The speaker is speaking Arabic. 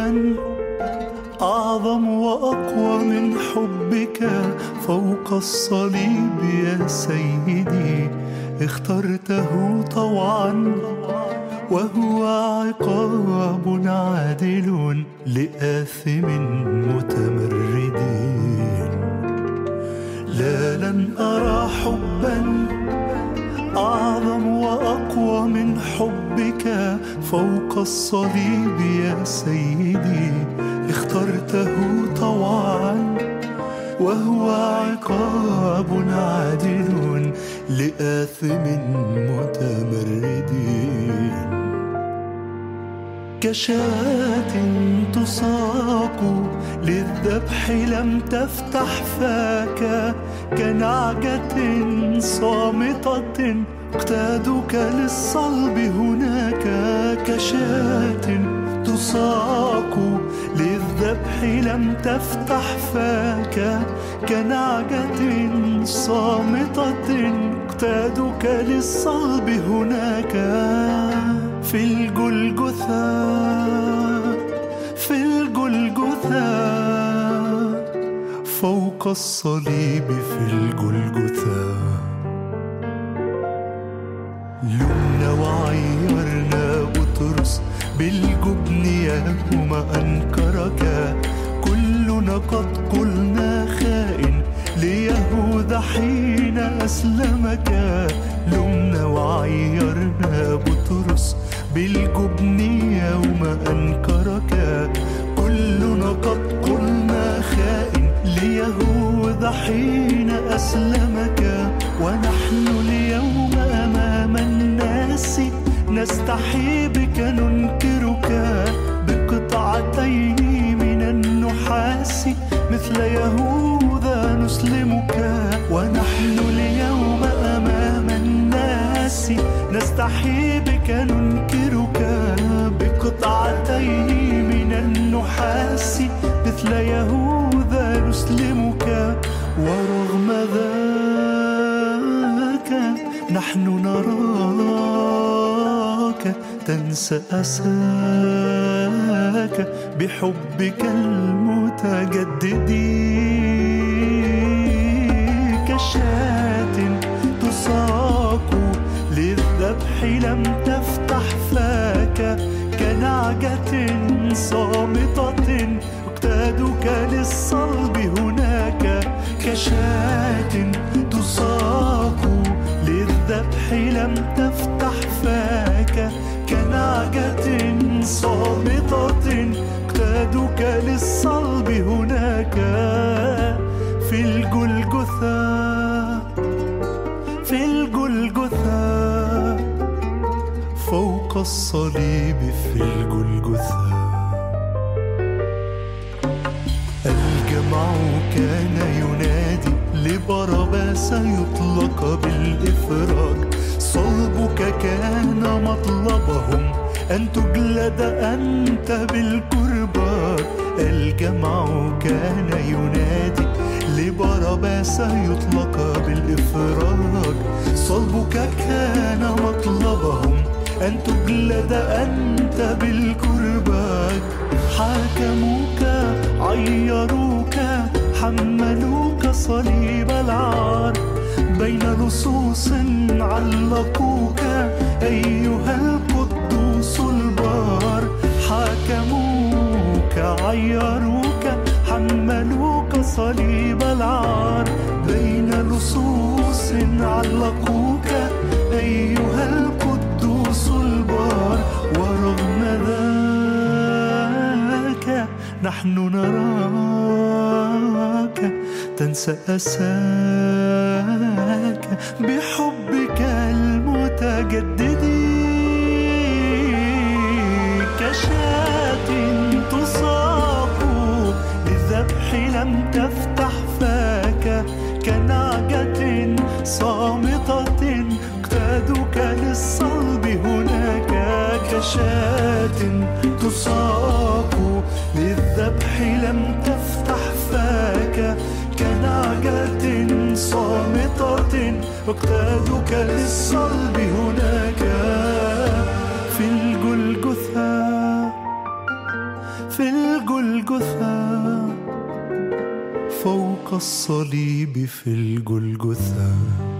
حبا أعظم وأقوى من حبك فوق الصليب يا سيدي. اخترته طوعا وهو عقاب عادل لآثم متمردين. لا لن أرى حبا أعظم وأقوى من حبك فوق الصليب يا سيدي. اخترته طوعا وهو عقاب عادل لآثم متمردين. كشاة تساق للذبح لم تفتح فاك، كنعجة صامتة اقتادك للصلب هناك. كشاة تساق للذبح لم تفتح فاك، كنعجة صامتة اقتادك للصلب هناك. في الجلجثا في الجلجثا فوق الصليب في الجلجثا. لمنا وعيرنا بطرس بالجبن يوم أنكرك، كلنا قد قلنا خائن ليهوذا حين أسلمك. لمنا وعيرنا بطرس بالجبن يوم أنكرك، كلنا قد قلنا خائن ليهوذا حين أسلمك. ونحن اليوم أمام الناس نستحي بك ننكرك، بقطعتين من النحاس مثل يهوذا نسلمك. ونحن اليوم أمام الناس نستحي بك ننكرك، بقطعتين من النحاس مثل يهوذا نسلمك. ورغم ذاك نحن نراك تنسى أساك بحبك المتجدد. كشاة تساق للذبح لم تفتح فاك، كنعجة صامتة اقتادك للصلب هناك. كشاة تساق للذبح لم تفتح فاك، كنعجة صامتة اقتادك للصلب هناك. في الجلجثا في الجلجثا فوق الصليب في الجلجثا. الجمع كان ينادي لبرباس يطلق بالإفراج، صلبك كان مطلبهم أن تجلد أنت بالكرباج. الجمع كان ينادي لبرباس يطلق بالإفراج، صلبك كان مطلبهم أن تجلد أنت بالكرباج. حاكموك عيروك حملوك صليب العار، بين لصوص علقوك أيها القدوس البار. حاكموك عيروك حملوك صليب العار، بين لصوص علقوك أيها القدوس البار. ورغم ذاك نحن نراك تنسى أساك بحبك المتجدد. كشاة تساق للذبح لم تفتح فاك، كنعجة صامتة اقتادك للصلب هناك. كشاة تساق للذبح لم تفتح فاك، كنعجة صامتة اقتادك للصلب هناك. في الجلجثا في الجلجثة، فوق الصليب في الجلجثة.